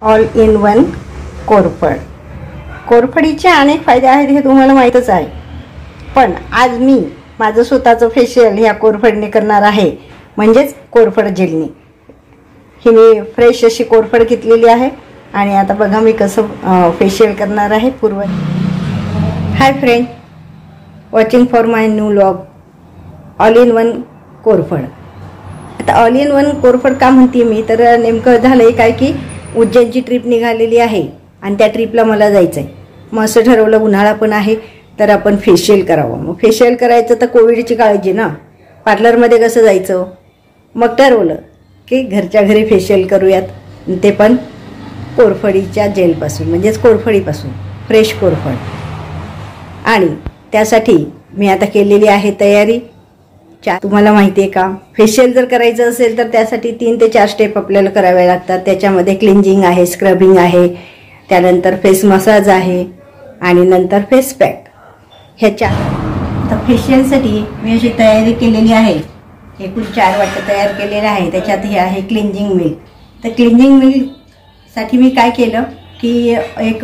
All in one कोरफड. कोरफडीचे अनेक फायदे आहेत हे तुम्हाला माहीतच आहे, पण आज मी माझं स्वतःचं फेशियल ह्या कोरफडने करणार आहे, म्हणजेच कोरफड जेलने. ही मी फ्रेश अशी कोरफड घेतलेली आहे आणि आता बघा मी कसं फेशियल करणार आहे. Hi friend, watching for my new vlog all in one कोरफड. आता ऑल इन वन कोरफड का म्हणते मी, तर नेमकं झालं आहे काय की उज्जैनची ट्रिप निघालेली आहे आणि त्या ट्रिपला मला जायचं आहे. मग असं ठरवलं, उन्हाळा पण आहे तर आपण फेशियल करावं. मग फेशियल करायचं तर कोविडची काळजी ना, पार्लरमध्ये कसं जायचं. मग ठरवलं की घरच्या घरी फेशियल करूयात, ते पण कोरफडीच्या जेलपासून, म्हणजेच कोरफडीपासून, फ्रेश कोरफड. आणि त्यासाठी मी आता केलेली आहे तयारी. तुम्हाला माहिती आहे का, फेशियल जर करायचं असेल तर त्यासाठी 3 ते 4 स्टेप आपल्याला कराव्या लागतात. त्याच्यामध्ये क्लिंजिंग आहे, स्क्रबिंग आहे, त्यानंतर फेस मसाज आहे आणि नंतर फेस पॅक. ह्याच्या तर फेशियलसाठी मी अशी तयारी केलेली आहे. एकूण 4 वाट्या तयार केलेल्या आहे. त्याच्यात हे आहे क्लिंजिंग मिल्क. तर क्लिंजिंग मिल्कसाठी मी काय केलं की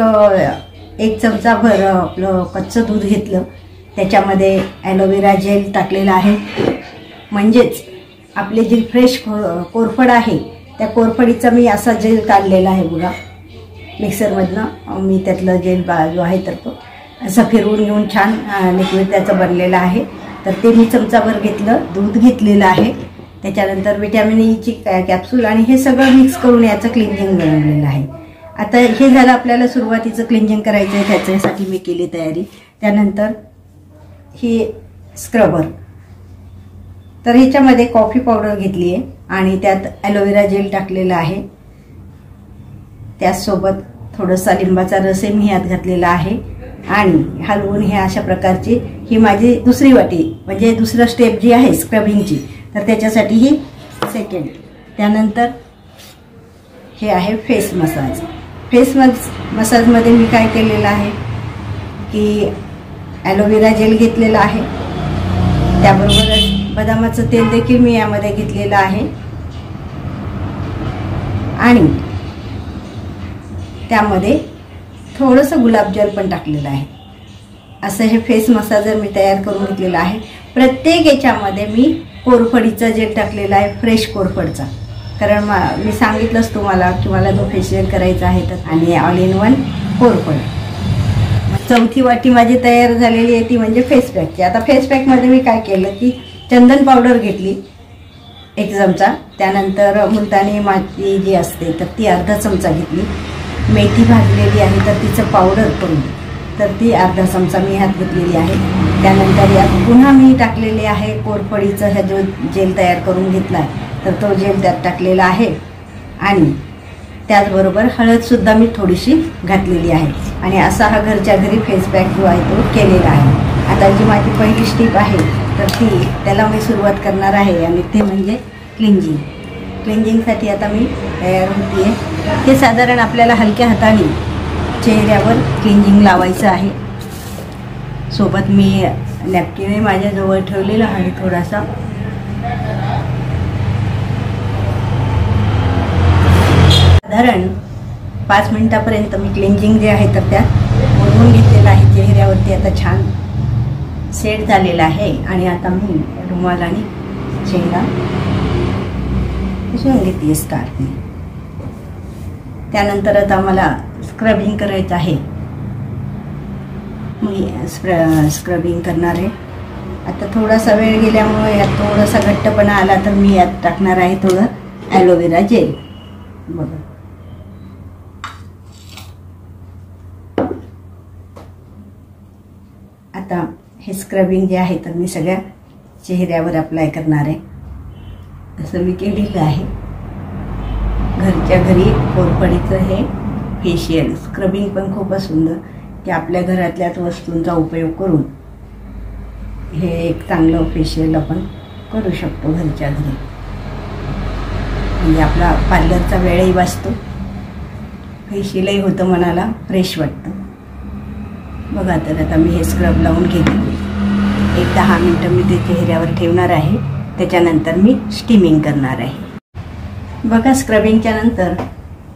एक चमचाभर आपलं कच्चं दूध घेतलं, त्याच्यामध्ये ॲलोवेरा जेल टाकलेला आहे. म्हणजेच आपली जी फ्रेश कोरफड आहे त्या कोरफडीचा मी असा जेल काढलेला आहे बघा मिक्सरमधनं. मी त्यातलं जेल जो आहे तर तो असं फिरवून घेऊन छान लिक्विड त्याचं बनलेलं आहे. तर ते मी चमचाभर घेतलं, दूध घेतलेलं आहे, त्याच्यानंतर विटॅमिन ईची कॅप्सूल आणि हे सगळं मिक्स करून याचं क्लिंजिंग बनवलेलं आहे. आता हे झालं आपल्याला सुरुवातीचं क्लिंजिंग करायचं आहे, त्याच्यासाठी मी केली तयारी. त्यानंतर ही स्क्रबर. तर ह्याच्यामध्ये कॉफी पावडर घेतली आहे आणि त्यात ॲलोवेरा जेल टाकलेला आहे. त्याचसोबत थोडासा लिंबाचा रसही मी यात घातलेला आहे आणि हलवून हे अशा प्रकारची ही माझी दुसरी वाटी, म्हणजे दुसरं स्टेप जी आहे स्क्रबिंगची, तर त्याच्यासाठी ही सेकंड. त्यानंतर हे आहे फेस मसाज. फेस मसाजमध्ये मी काय केलेलं आहे की ॲलोवेरा जेल घेतलेला आहे, त्याबरोबरच बदामाचं तेल देखील मी यामध्ये घेतलेलं आहे आणि त्यामध्ये थोडंसं गुलाबजल पण टाकलेलं आहे. असं हे फेस मसाजर मी तयार करून घेतलेलं आहे. प्रत्येक याच्यामध्ये मी कोरफडीचा जेल टाकलेला आहे, फ्रेश कोरफडचा. कारण मी सांगितलंच तुम्हाला की मला जो फेशियल करायचा आहे तर, आणि ऑल इन वन कोरफड. चौथी वाटी माझी तयार झालेली आहे ती म्हणजे फेस पॅकची. आता फेस पॅकमध्ये मी काय केलं की चंदन पावडर घेतली 1 चमचा, त्यानंतर मुलतानी माती जी असते तर ती अर्धा चमचा घेतली, मेथी भाजलेली आहे तर तिचं पावडर करून तर ती अर्धा चमचा मी ह्यात घेतलेली आहे. त्यानंतर यात पुन्हा मी टाकलेले आहे कोरफडीचं हे जो जेल तयार करून घेतला आहे तर तो जेल त्यात टाकलेला आहे आणि त्याचबरोबर हळदसुद्धा मी थोडीशी घातलेली आहे. आणि असा हा घरच्या घरी फेस पॅक जो आहे तो केलेला आहे. आता जी माझी पहिली स्टेप आहे तर त्याला मी सुरुवात करणार आहे आणि ते म्हणजे क्लिंजिंग. क्लिंजिंगसाठी आता मी तयार होती आहे. हे साधारण आपल्याला हलक्या हाताने चेहऱ्यावर क्लिंजिंग लावायचं आहे. सोबत मी नॅपकिनही माझ्याजवळ ठेवलेला आहे थोडासा. साधारण 5 मिनिटापर्यंत मी क्लिंजिंग जे आहे तर त्यात ओढून घेतलेलं आहे चेहऱ्यावरती. आता छान सेट झालेला आहे आणि आता मी रुमालाने चेहरा पुसून घेते स्कार्फने. त्यानंतर आता मला स्क्रबिंग करायचं आहे. मी स्क्रबिंग करणार आहे. आता थोडासा वेळ गेल्यामुळे यात थोडासा घट्टपणा आला तर मी यात टाकणार आहे थोडं ॲलोवेरा जेल. बघा आता हे स्क्रबिंग जे आहे तर मी सगळ्या चेहऱ्यावर अप्लाय करणार आहे. असं मी केलेलं आहे. घरच्या घरी कोरफडीचं हे फेशियल स्क्रबिंग पण खूपच सुंदर की आपल्या घरातल्याच वस्तूंचा उपयोग करून हे एक चांगलं फेशियल आपण करू शकतो घरच्या घरी. म्हणजे आपला पार्लरचा वेळही वाचतो, फेशियलही होतं, मनाला फ्रेश वाटतं. बघा तर आता मी हे स्क्रब लावून घेते. एक 10 मिनटं मी ते चेहऱ्यावर ठेवणार आहे, त्याच्यानंतर मी स्टीमिंग करणार आहे. बघा स्क्रबिंगच्या नंतर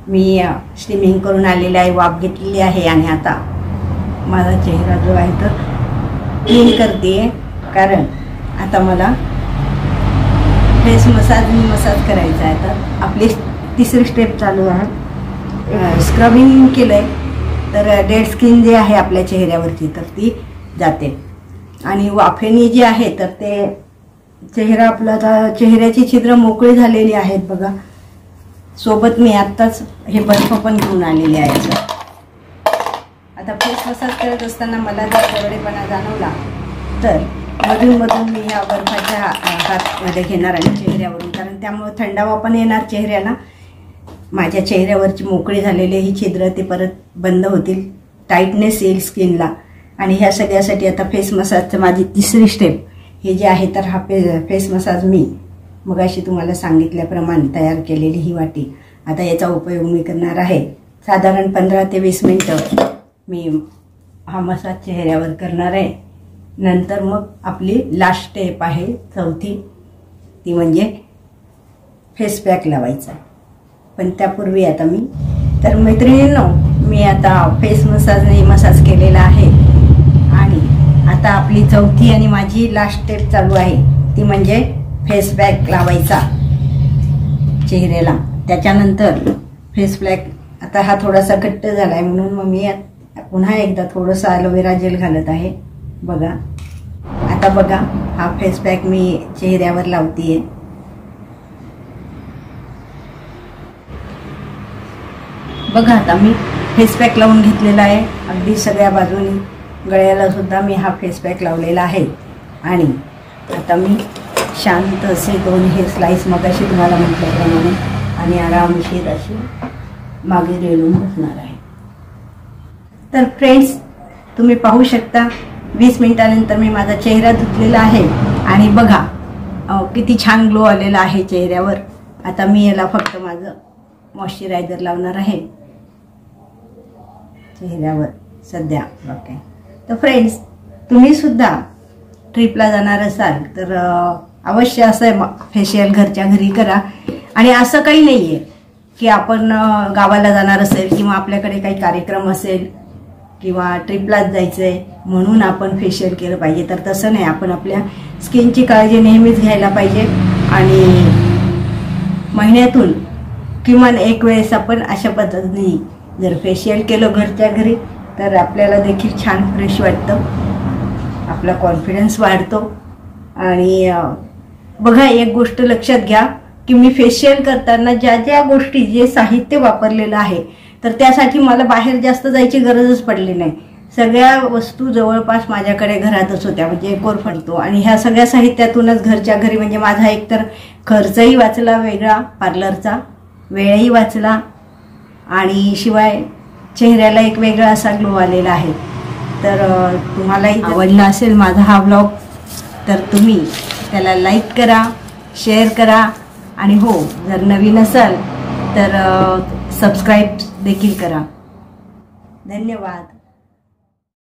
मी स्टीमिंग करून आलेले आहे, वाफ घेतलेली आहे आणि आता माझा चेहरा जो आहे तो क्लीन करते, कारण आता मला फेस मसाज करायचा आहे. तर आपली तिसरी स्टेप चालू आहे. स्क्रबिंग केलं आहे तर डेड स्किन जी आहे आपल्या चेहऱ्यावरची तर ती जाते आणि वाफेने जी आहे तर ते चेहरा आपला चेहऱ्याची छिद्र मोकळी झालेली आहेत बघा. सोबत मी आत्ताच हे बर्फ पण घेऊन आलेले आहे. आता फेस मसाज करत असताना मला जर कोरडेपणा जाणवला तर मधून मी ह्या बर्फाच्या हातमध्ये घेणार आणि चेहऱ्यावरून, कारण त्यामुळे थंडावा पण येणार चेहऱ्याला. माझ्या चेहऱ्यावरची मोकळी झालेली ही छिद्र ते परत बंद होतील, टाईटनेस येईल स्किनला. आणि ह्या सगळ्यासाठी आता फेस मसाजचं माझी तिसरी स्टेप हे जे आहे तर हा फेस मसाज मी मगाशी तुम्हाला सांगितल्याप्रमाणे तयार केलेली ही वाटी, आता याचा उपयोग मी करणार आहे. साधारण 15 ते 20 मिनटं मी हा मसाज चेहऱ्यावर करणार आहे. नंतर मग आपली लास्ट स्टेप आहे चौथी, ती म्हणजे फेस पॅक लावायचा. पण त्यापूर्वी आता मी तर मैत्रिणींनो, मी आता फेस मसाज केलेला आहे आणि आता आपली चौथी आणि माझी लास्ट स्टेप चालू आहे, ती म्हणजे फेस पॅक लावायचा चेहऱ्याला. त्याच्यानंतर फेस पॅक आता हा थोडासा घट्ट झाला आहे म्हणून मग मी पुन्हा एकदा थोडंसं ॲलोवेरा जेल घालत आहे. बघा आता बघा हा फेस पॅक मी चेहऱ्यावर लावतीये. बघा आता मी फेस पॅक लावून घेतलेला आहे अगदी सगळ्या बाजूनी. गळ्याला सुद्धा मी हा फेस पॅक लावलेला आहे आणि आता मी शांत असे 2 हे स्लाइस मगाशी तुम्हाला म्हटल्याप्रमाणे आणि आरामशीर अशी मागे रेलून बसणार आहे. तर फ्रेंड्स, तुम्ही पाहू शकता 20 मिनिटानंतर मी माझा चेहरा धुतलेला आहे आणि बघा किती छान ग्लो आलेला आहे चेहऱ्यावर. आता मी याला फक्त माझं मॉइश्चरायझर लावणार आहे चेहऱ्यावर सध्या. ओके, तर फ्रेंड्स, तुम्ही सुद्धा ट्रिपला जाणार असाल तर अवश्य असं फेशियल घरच्या घरी करा. आणि असं काही नाही आहे की आपण गावाला जाणार असेल किंवा आपल्याकडे काही कार्यक्रम असेल किंवा ट्रिपलाच जायचं आहे म्हणून आपण फेशियल केलं पाहिजे, तर तसं नाही. आपण आपल्या स्किनची काळजी नेहमीच घ्यायला पाहिजे आणि महिन्यातून किमान एक वेळेस आपण अशा पद्धतीने जर फेशियल केलं घरच्या घरी तर आपल्याला देखील छान फ्रेश वाटतं, आपला कॉन्फिडन्स वाढतो. आणि बघा एक गोष्ट लक्षात घ्या की मी फेशियल करताना ज्या ज्या गोष्टी जे साहित्य वापरलेलं आहे तर त्यासाठी मला बाहेर जास्त जायची गरजच पडली नाही. सगळ्या वस्तू जवळपास माझ्याकडे घरातच होत्या, म्हणजे कोरफडतो. आणि ह्या सगळ्या साहित्यातूनच घरच्या घरी म्हणजे माझा एकतर खर्चही वाचला वेगळा, पार्लरचा वेळही वाचला आणि शिवाय चेहऱ्याला एक वेगळा असा ग्लो आलेला आहे. तर तुम्हालाही आवडला असेल माझा हा व्लॉग तर तुम्ही त्याला लाईक करा, शेअर करा आणि हो, जर नवीन असाल तर सबस्क्राईब देखील करा. धन्यवाद.